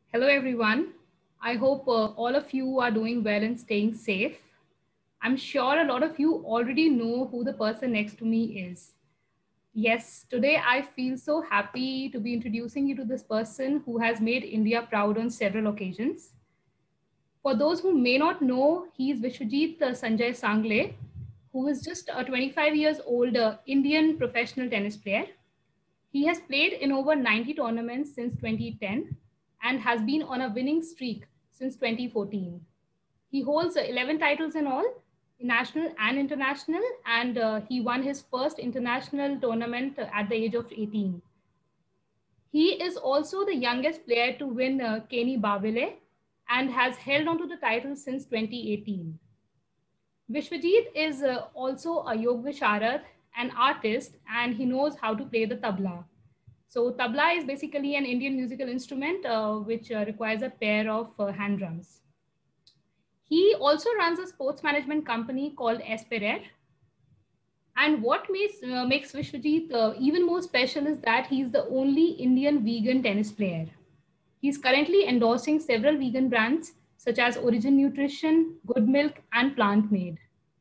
Hello, everyone. I hope all of you are doing well and staying safe. I'm sure a lot of you already know who the person next to me is. Yes, today I feel so happy to be introducing you to this person who has made India proud on several occasions. For those who may not know, he is Vishwajit Sanjay Sangle, who is just a 25 years old Indian professional tennis player. He has played in over 90 tournaments since 2010 and has been on a winning streak since 2014. He holds 11 titles in all, national and international, and he won his first international tournament at the age of 18. He is also the youngest player to win Kenny Bavile and has held on to the title since 2018. Vishwajit is also a Yog Visharad, an artist, and he knows how to play the tabla. So, tabla is basically an Indian musical instrument which requires a pair of hand drums. He also runs a sports management company called Esperer. And what makes Vishwajit even more special is that he's the only Indian vegan tennis player. He's currently endorsing several vegan brands such as Origin Nutrition, Good Milk, and Plant Made.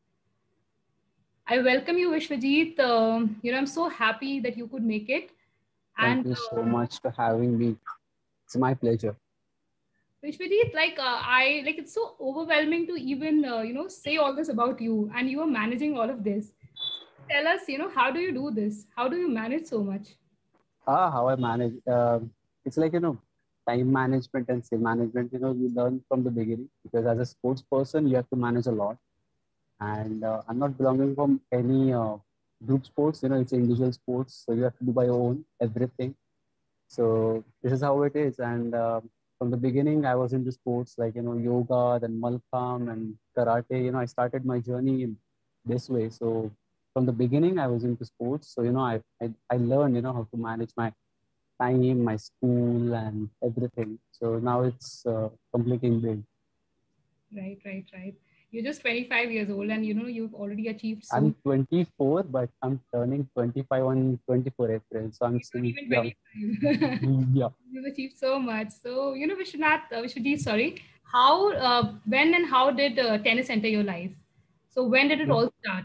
I welcome you, Vishwajit. I'm so happy that you could make it. Thank And you so much for having me. It's my pleasure. Vishwajit, it's so overwhelming to even say all this about you, and you are managing all of this. Tell us, how do you do this? How do you manage so much? How I manage. It's like, time management and skill management, you learn from the beginning because as a sports person, you have to manage a lot. And I'm not belonging from any group sports, it's individual sports. So you have to do by your own everything. So this is how it is. And from the beginning, I was into sports like, yoga, then Malkam and karate. I started my journey in this way. So from the beginning, I was into sports. So, I learned, how to manage my time, my school and everything. So now it's completely inbuilt. Right, right, right. You're just 25 years old, and you've already achieved so I'm much. 24, but I'm turning 25 on 24 April. So I'm You're not still even young. 25. Yeah. You've achieved so much. So, Vishwajit, sorry. When and how did tennis enter your life? So, when did it all start?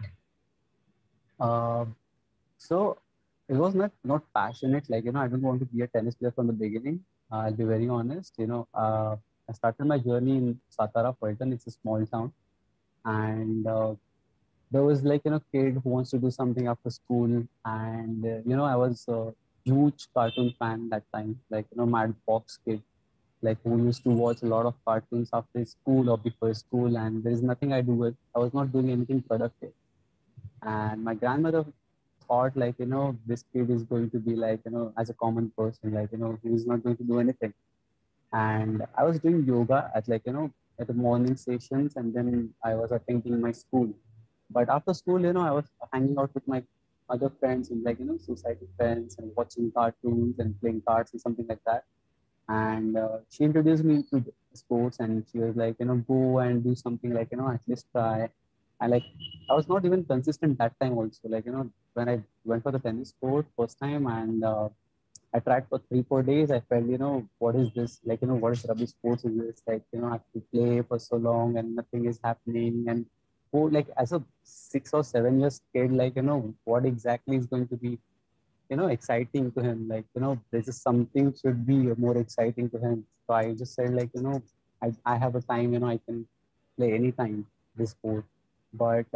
Uh, So it was not passionate. Like, I don't want to be a tennis player from the beginning. I'll be very honest. I started my journey in Satara, Fulton. It's a small town, and there was like kid who wants to do something after school, and I was a huge cartoon fan that time. Like Mad Fox kid, like who used to watch a lot of cartoons after school or before school, and there is nothing I do with. I was not doing anything productive, and my grandmother thought like this kid is going to be like as a common person, like he's not going to do anything. And I was doing yoga at like at the morning sessions, and then I was attending my school. But after school, I was hanging out with my other friends and like society friends and watching cartoons and playing cards and something like that. And she introduced me to sports, and she was like go and do something, like at least try. And like I was not even consistent that time also, like when I went for the tennis court first time, and I tried for 3 4 days. I felt what is this, like what is rubbish sports is this, like I have to play for so long and nothing is happening. And oh, like as a 6 or 7 years kid, like what exactly is going to be exciting to him. Like, there's just something should be more exciting to him. So I just said, like, I have a time, I can play anytime this sport. But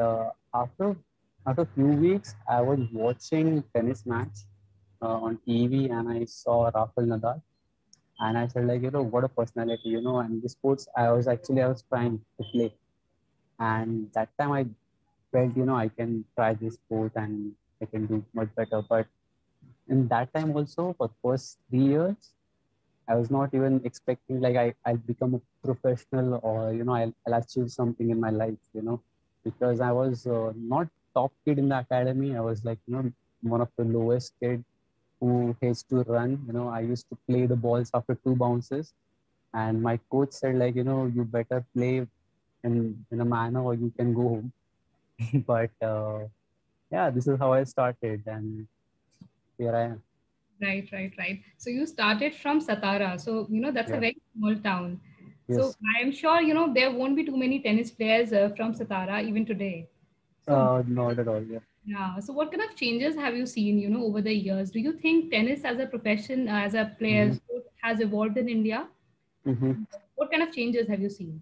after a few weeks, I was watching tennis match on TV, and I saw Rafael Nadal. And I said, like, what a personality, and the sports I was trying to play. And that time I felt, I can try this sport and I can do much better. But in that time also, for first 3 years, I was not even expecting like I'll become a professional, or I'll achieve something in my life, because I was not top kid in the academy. I was like one of the lowest kid who hates to run. I used to play the balls after two bounces, and my coach said, like, you better play in a manner or you can go home. But yeah, this is how I started, and here I am. Right, right, right. So, you started from Satara. So, that's a Yeah. very small town. So Yes. I am sure, there won't be too many tennis players from Satara even today. So Not at all. Yeah. yeah. So what kind of changes have you seen, over the years? Do you think tennis as a profession, as a player Mm-hmm. sport has evolved in India? Mm-hmm. What kind of changes have you seen?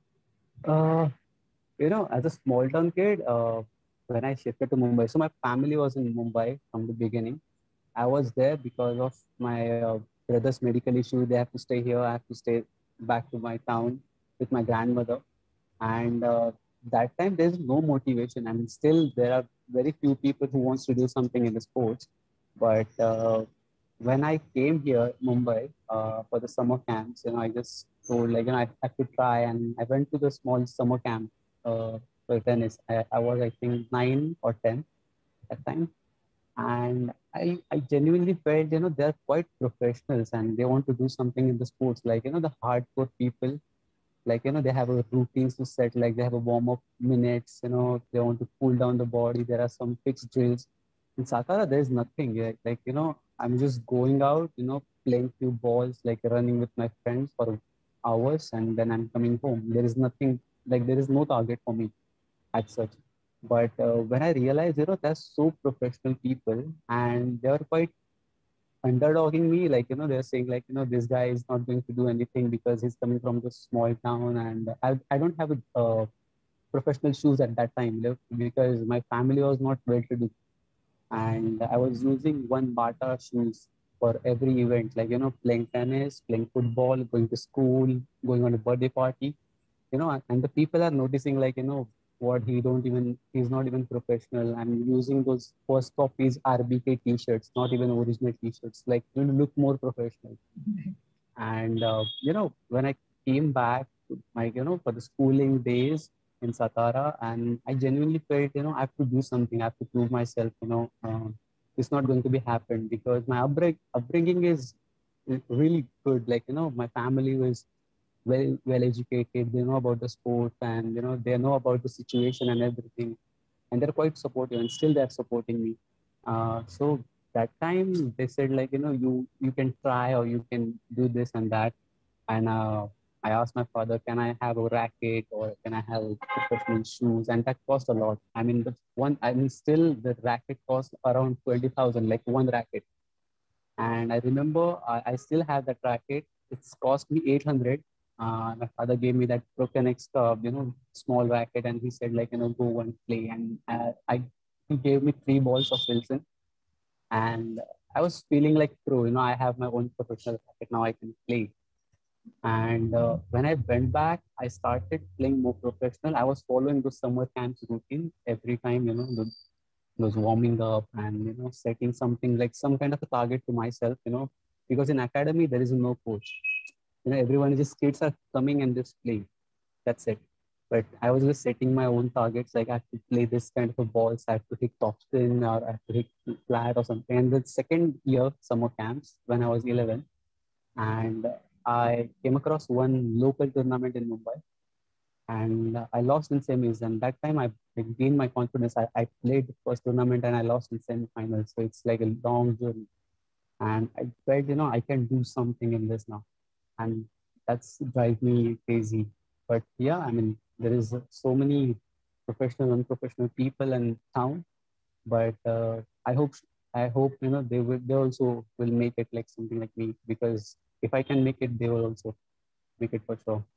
Uh, as a small town kid, when I shifted to Mumbai, so my family was in Mumbai from the beginning. I was there because of my brother's medical issue. They have to stay here. I have to stay back to my town with my grandmother. And that time, there's no motivation. I mean, still there are very few people who wants to do something in the sports. But when I came here, Mumbai, for the summer camps, I just told like, I have to try, and I went to the small summer camp for tennis. I was, I think, 9 or 10 at time, and I genuinely felt, they're quite professionals and they want to do something in the sports, like, the hardcore people, like, they have a routines to set, like they have a warm-up minutes, they want to cool down the body. There are some fixed drills. In Satara, there's nothing. Like, I'm just going out, playing few balls, like running with my friends for hours, and then I'm coming home. There is nothing, like there is no target for me as such. But when I realized, they're so professional people, and they're quite underdogging me, like, they're saying like, this guy is not going to do anything because he's coming from this small town, and I don't have a professional shoes at that time, because my family was not well to do, and I was using one Bata shoes for every event, like, playing tennis, playing football, going to school, going on a birthday party, and the people are noticing, like, what he's not even professional. I'm using those first copies RBK t-shirts, not even original t-shirts, like, look more professional. And when I came back to my, for the schooling days in Satara, and I genuinely felt, I have to do something, I have to prove myself, it's not going to be happen, because my upbringing is really good. Like, my family was well educated. They know about the sport, and they know about the situation and everything, and they're quite supportive, and still they're supporting me. So that time they said, like, you can try, or you can do this and that. And I asked my father, can I have a racket, or can I have professional shoes? And that cost a lot. I mean, still the racket cost around 20,000, like one racket. And I remember I still have that racket. It's cost me 800. My father gave me that Procanex, small racket, and he said, like, go and play. And he gave me 3 balls of Wilson, and I was feeling like pro. I have my own professional racket now. I can play. And when I went back, I started playing more professional. I was following the summer camps routine every time. Those warming up, and setting something, like some kind of a target to myself, because in academy there is no coach. Everyone is just, kids are coming and just playing, that's it. But I was just setting my own targets, like I have to play this kind of a balls, I have to hit top spin, or I have to hit flat or something. And the second year summer camps, when I was 11, and I came across one local tournament in Mumbai, and I lost in semis. And that time I gained my confidence. I played the first tournament and I lost in semifinals. So it's like a long journey. And I felt, I can do something in this now. And that's drive me crazy. But yeah, I mean, there is so many professional, unprofessional people in town. But I hope, they also will make it like something like me, because if I can make it, they will also make it for sure.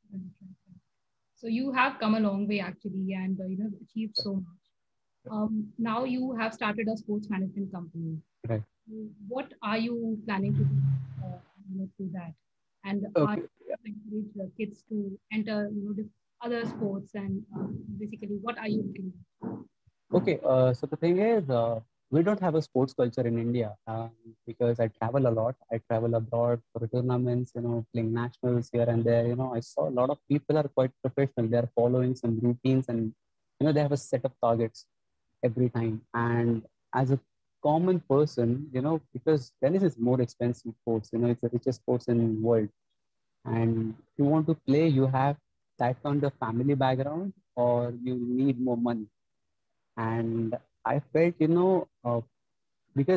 So you have come a long way actually, and achieved so much. Now you have started a sports management company. Right. What are you planning to do through that? And are Okay. you encourage your kids to enter other sports, and basically what are you looking at? Okay, so the thing is, we don't have a sports culture in India, because I travel a lot. I travel abroad for tournaments, playing nationals here and there. I saw a lot of people are quite professional. They are following some routines, and they have a set of targets every time. And as a common person, because tennis is more expensive sports. It's the richest sports in the world, and if you want to play, you have that kind of family background, or you need more money. And I felt, because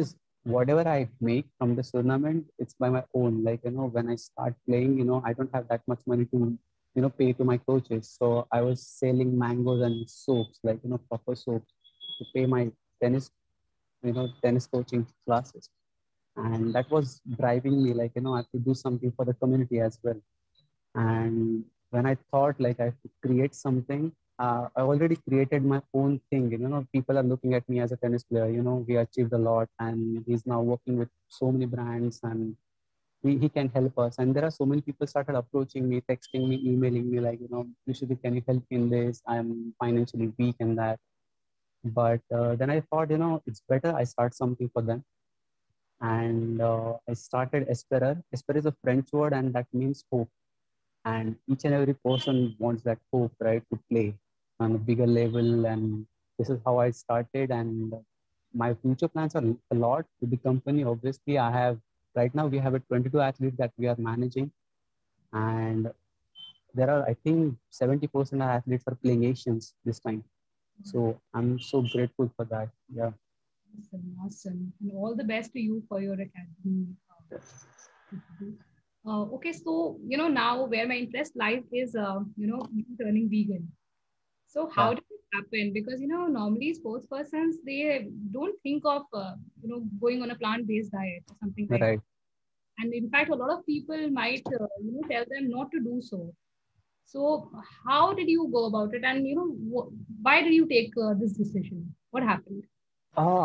whatever I make from this tournament, it's by my own. Like, when I start playing, I don't have that much money to, pay to my coaches. So I was selling mangoes and soaps, like, proper soaps to pay my tennis, tennis coaching classes. And that was driving me, like, I have to do something for the community as well. And when I thought like I have to create something, I already created my own thing. People are looking at me as a tennis player. We achieved a lot, and he's now working with so many brands, and he can help us. And there are so many people started approaching me, texting me, emailing me, like, usually, can you help me in this? I'm financially weak in that. But then I thought, it's better I start something for them. And I started Esperer. Esperer is a French word, and that means hope. And each and every person wants that hope, right, to play on a bigger level. And this is how I started. And my future plans are a lot with the company. Obviously, I have right now we have a 22 athletes that we are managing, and there are, I think, 70% of athletes are playing Asians this time. So I'm so grateful for that. Yeah. Awesome, awesome. And all the best to you for your academy. Okay, so now where my interest lies is you turning vegan. So how Yeah. did it happen? Because normally sports persons they don't think of going on a plant-based diet or something like Right. that. And in fact, a lot of people might tell them not to do so. So how did you go about it? And why did you take this decision? What happened? Uh,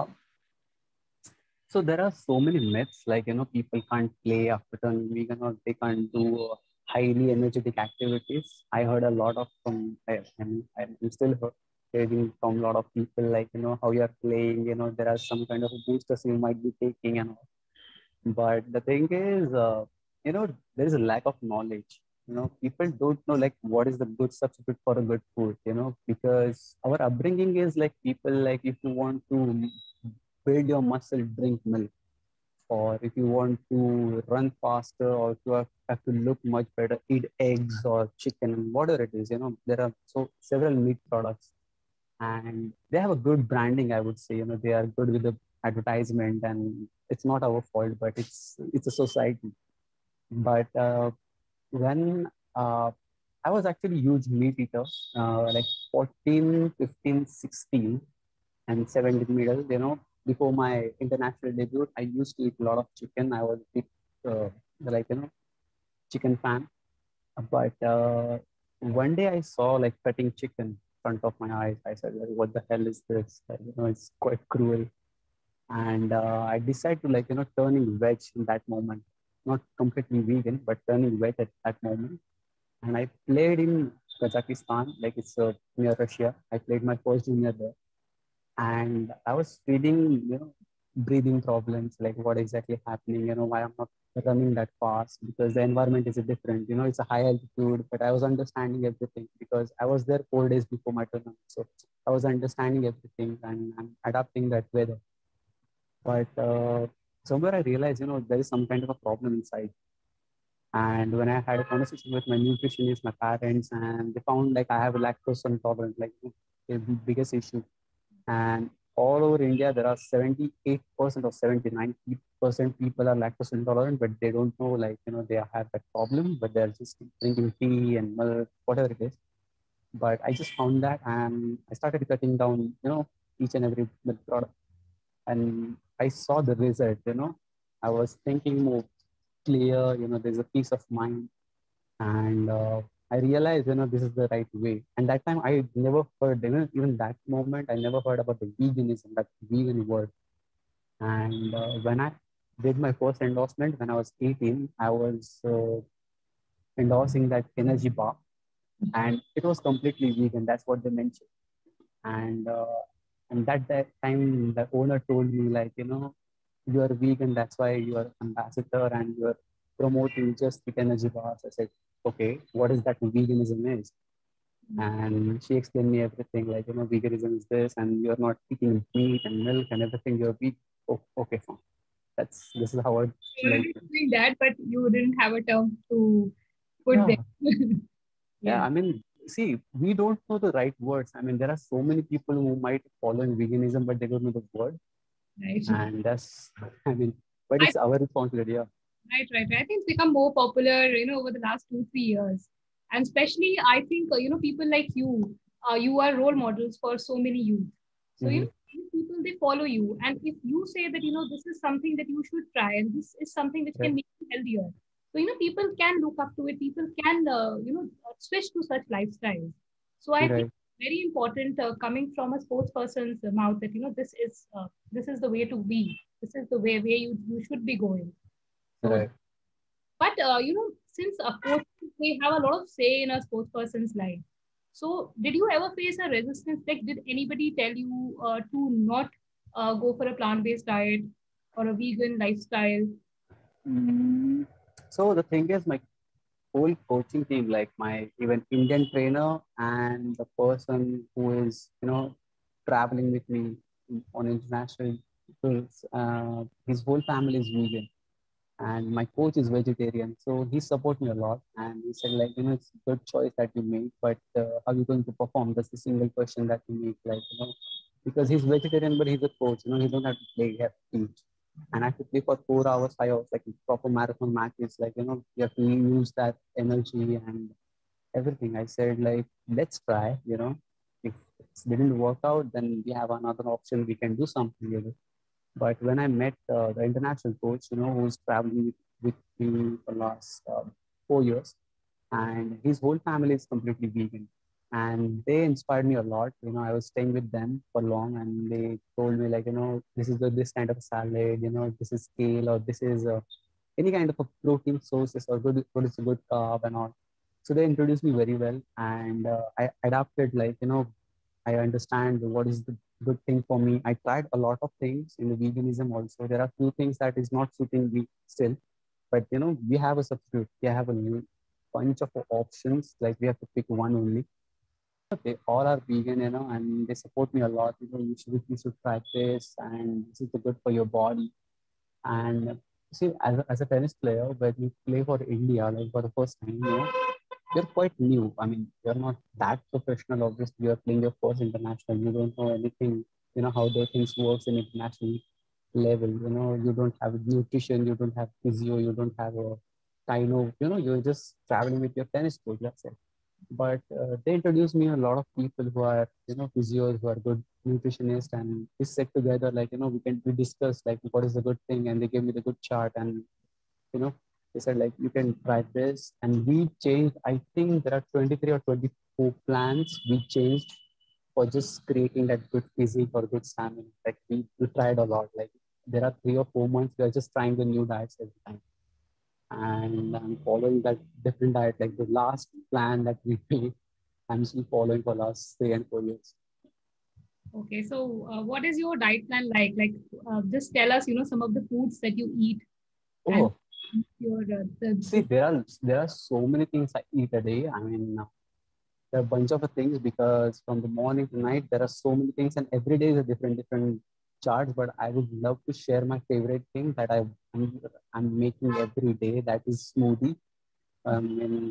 So there are so many myths, like, people can't play after turning vegan, or they can't do highly energetic activities. I heard a lot of from, I'm still hearing from a lot of people, like, how you're playing, there are some kind of boosters you might be taking and all. But the thing is, there is a lack of knowledge. People don't know, like, what is the good substitute for a good food, because our upbringing is like, people, like, if you want to build your muscle, drink milk. Or if you want to run faster, or if you have to look much better, eat eggs or chicken, whatever it is. There are so several meat products, and they have a good branding, I would say. They are good with the advertisement, and it's not our fault, but it's a society. But when I was actually huge meat eater, like 14, 15, 16, and 17 middle. Before my international debut, I used to eat a lot of chicken. I was a big, like, chicken fan. But one day I saw like cutting chicken in front of my eyes. I said, like, what the hell is this? Like, it's quite cruel. And I decided to, like, turning veg in that moment. Not completely vegan, but turning veg at that moment. And I played in Kazakhstan, like, it's near Russia. I played my first junior there, and I was feeling, breathing problems, like what exactly happening, why I'm not running that fast, because the environment is different, it's a high altitude. But I was understanding everything because I was there 4 days before my tournament. So I was understanding everything, and I'm adapting that weather. But somewhere I realized, there is some kind of a problem inside. And when I had a conversation with my nutritionist, my parents, and they found like I have a lactose intolerance, like the biggest issue. And all over India, there are 78% or 79% people are lactose intolerant, but they don't know, like, they have that problem, but they're just drinking tea and milk, whatever it is. But I just found that, and I started cutting down, each and every milk product. And I saw the result, I was thinking more clear, there's a peace of mind. And I realized, this is the right way. And that time I never heard, even that moment, I never heard about the veganism, that vegan word. And when I did my first endorsement when I was 18, I was endorsing that energy bar, and it was completely vegan. That's what they mentioned. And that time, the owner told me, like, you are vegan, that's why you are ambassador, and you are promoting just the energy bars. I said, okay, what is that veganism is? And she explained me everything, like, veganism is this, and you're not eating meat and milk and everything, you're vegan. Oh, okay, fine. This is how I, You're like, already doing that, but you didn't have a term to put there. yeah, yeah. Yeah. I mean, see, we don't know the right words. I mean, there are so many people who might follow in veganism, but they don't know the word. Right. And that's, I mean, but I it's our responsibility. Yeah. right. I think it's become more popular, over the last 2, 3 years, and especially I think people like you are role models for so many youth. So Mm-hmm. these people they follow you, and if you say that this is something that you should try, and this is something which can Right. make you healthier, so people can look up to it. People can switch to such lifestyles. So I think Right. very important coming from a sports person's mouth that this is the way to be. This is the way where you should be going. So, Right. but since coaches they have a lot of say in a sports person's life. So, did you ever face a resistance? Like, did anybody tell you to not go for a plant-based diet or a vegan lifestyle? Mm. So the thing is, my whole coaching team, like my even Indian trainer and the person who is, traveling with me on international tours, his whole family is vegan. And my coach is vegetarian, so he support me a lot. And he said, like, it's a good choice that you make, but how are you going to perform? That's the single question that you make, like, because he's vegetarian, but he's a coach. He don't have to play, he have to teach. And I have to play for 4 hours, 5 hours, like proper marathon matches. Like, you have to use that energy and everything. I said, like, let's try. If it didn't work out, then we have another option. We can do something with it. But when I met the international coach, who's traveling with me for the last 4 years, and his whole family is completely vegan, and they inspired me a lot. I was staying with them for long, and they told me, like, this is this kind of salad, this is kale, or this is any kind of a protein sources, or what is a good carb and all. So they introduced me very well, and I adapted, like, I understand what is the good thing for me. I tried a lot of things in the veganism also. There are few things that is not suiting me still, but we have a substitute. We have a new bunch of options. Like, we have to pick one only. They all are vegan, and they support me a lot. You should try this, and this is the good for your body. And see, as a tennis player, when you play for India, like for the first time, you're quite new. I mean, you're not that professional. Obviously, you're playing your first international. You don't know anything. How the things works in international level. You don't have nutrition. You don't have physio. You don't have a kind of. You're just traveling with your tennis coach. That's it. But they introduced me a lot of people who are physios, who are good nutritionists, and we sit together, like, we discuss, like, what is the good thing, and they gave me the good chart. And you know they said, like, you can try this. And we changed, I think there are 23 or 24 plans we changed for just creating that good physique or good stamina. Like, we tried a lot. Like, there are 3 or 4 months we are just trying the new diets every time, and I'm following that different diet. Like, the last plan that we made, I'm still following for last 3 and 4 years. Okay, so what is your diet plan like? Like, just tell us, some of the foods that you eat and Oh, your see, there are so many things I eat a day. I mean, there are a bunch of things, because from the morning to night there are so many things, and every day is a different charts. But I would love to share my favorite thing that I'm making every day. That is smoothie. In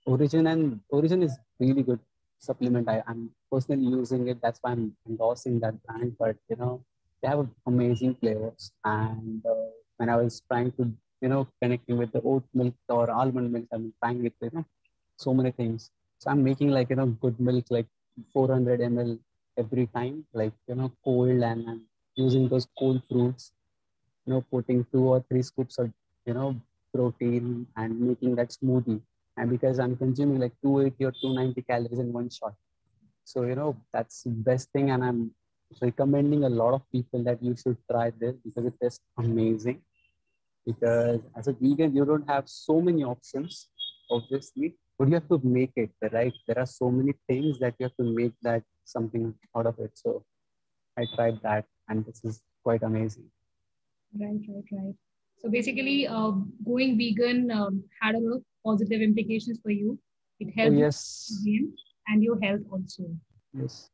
Origin is really good supplement. I'm personally using it. That's why I'm endorsing that brand. But they have amazing flavors. And when I was trying to connecting with the oat milk or almond milk, I'm trying with so many things. So I'm making, like, good milk, like 400 ml every time, like, cold, and I'm using those cold fruits, putting 2 or 3 scoops of, you know, protein, and making that smoothie. And because I'm consuming like 280 or 290 calories in one shot. So, that's the best thing. And I'm recommending a lot of people that you should try this, because it tastes amazing. Because as a vegan, you don't have so many options, obviously, but you have to make it, right? There are so many things that you have to make that something out of it. So I tried that, and this is quite amazing. right. So basically, going vegan had a lot of positive implications for you. It Oh, helped you yes. gain and your health also. Yes.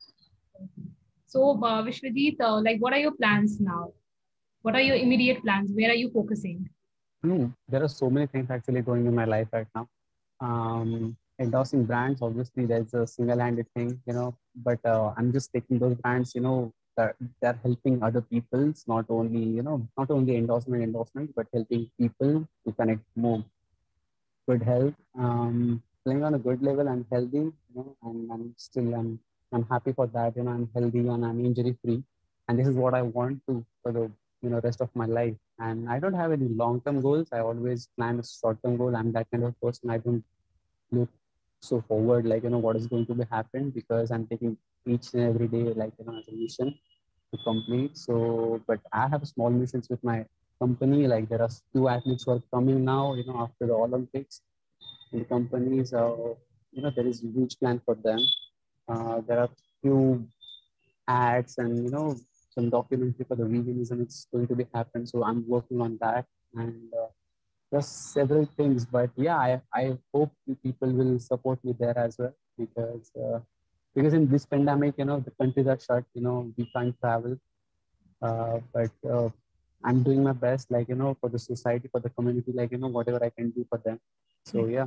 So, Vishwajit, like, what are your plans now? What are your immediate plans? Where are you focusing? There are so many things actually going in my life right now. Endorsing brands, obviously, there's a single-handed thing, but I'm just taking those brands, that they're helping other people's, not only, not only endorsement, but helping people to connect more good health, playing on a good level. I'm healthy, and I'm happy for that. I'm healthy and I'm injury free, and this is what I want to for the rest of my life. And I don't have any long term goals. I always plan a short term goal. I'm that kind of person. I don't look so forward, like what is going to be happen, because I'm taking each and every day, like as a mission to complete. So, but I have small missions with my company. Like there are two athletes who are coming now, after the Olympics in the company. So, there is a huge plan for them. There are few ads and, some documentary for the veganism. It's going to be happen. So I'm working on that, and just several things. But yeah, I hope the people will support me there as well, because in this pandemic, the countries are shut, we can't travel. But I'm doing my best, like, for the society, for the community, like, whatever I can do for them. So yeah.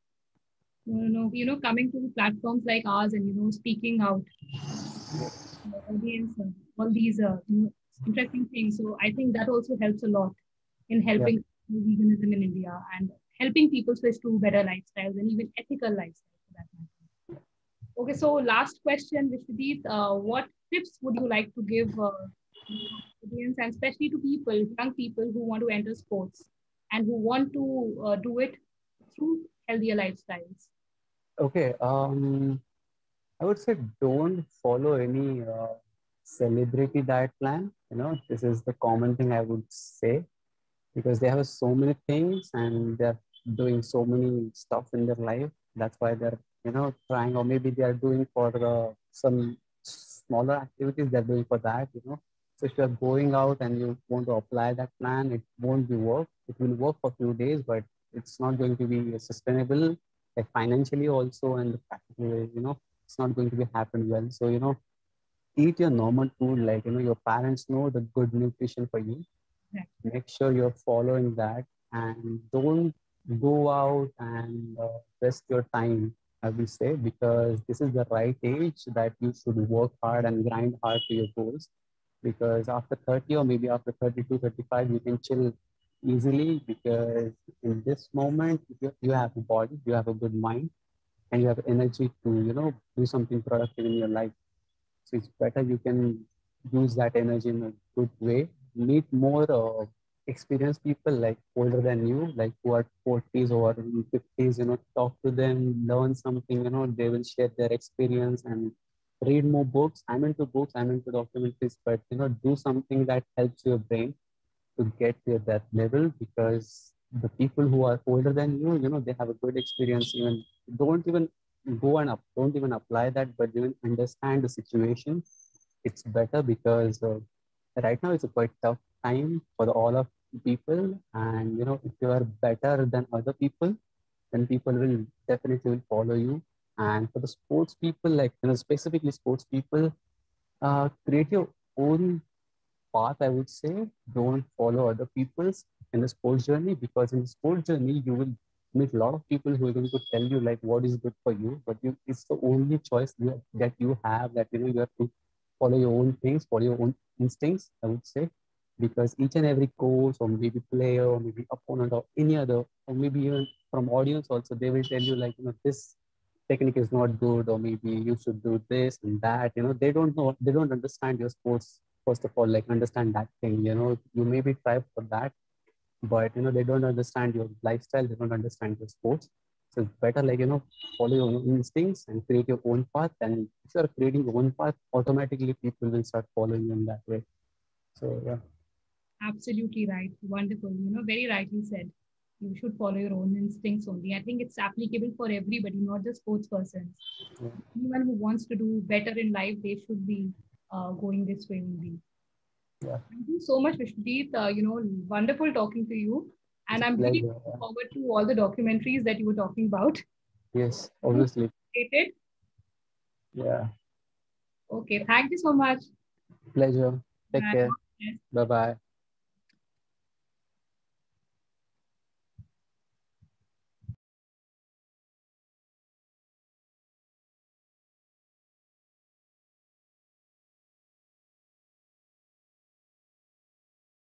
Coming to platforms like ours and, speaking out, audience, all these interesting things. So I think that also helps a lot in Yeah. helping veganism in India and helping people switch to better lifestyles and even ethical lifestyles for that matter. Okay, so last question, Vishwadeep, what tips would you like to give audience and especially to people, young people who want to enter sports and who want to do it through healthier lifestyles? Okay. I would say don't follow any celebrity diet plan. This is the common thing I would say, because they have so many things and they're doing so many stuff in their life. That's why they're, trying, or maybe they are doing for some smaller activities. They're doing for that. So if you're going out and you want to apply that plan, it won't be work. It will work for a few days, but it's not going to be sustainable, like financially also, and practically, it's not going to be happen well. So, eat your normal food, like, your parents know the good nutrition for you. Right. Make sure you're following that, and don't go out and waste your time, I will say, because this is the right age that you should work hard and grind hard to your goals. Because after 30, or maybe after 32, 35, you can chill easily, because in this moment you have a body, you have a good mind, and you have energy to do something productive in your life. So it's better you can use that energy in a good way. Meet more experienced people, like older than you, like who are 40s or in 50s. Talk to them, learn something. They will share their experience, and read more books. I'm into books. I'm into documentaries, but do something that helps your brain to get to that level, because the people who are older than you, they have a good experience. Even don't even don't even apply that, but even understand the situation. It's better, because right now it's a quite tough time for all of people, and if you are better than other people, then people will definitely will follow you. And for the sports people, like specifically sports people, create your own path, I would say. Don't follow other people's in the sports journey, because in the sports journey, you will meet a lot of people who are going to tell you like what is good for you, but it's the only choice that you have, that you have to follow your own things, follow your own instincts, I would say, because each and every coach, or maybe player, or maybe opponent, or any other, or maybe even from audience also, they will tell you like, this technique is not good, or maybe you should do this and that. They don't know, they don't understand your sports. First of all, like, understand that thing. You maybe try for that, but they don't understand your lifestyle, they don't understand your sports. So it's better, like, follow your own instincts and create your own path. And if you are creating your own path, automatically people will start following you in that way. So yeah. Absolutely right. Wonderful. Very rightly said. You should follow your own instincts only. I think it's applicable for everybody, not just sports persons. Yeah. Anyone who wants to do better in life, they should be going this way only. Yeah. Thank you so much, Vishnudeep. Wonderful talking to you. It's And a I'm really pleasure. looking forward to all the documentaries that you were talking about. Yes, Thank obviously. you. Yeah. Okay, thank you so much. Pleasure. Take Bye. care. Bye bye.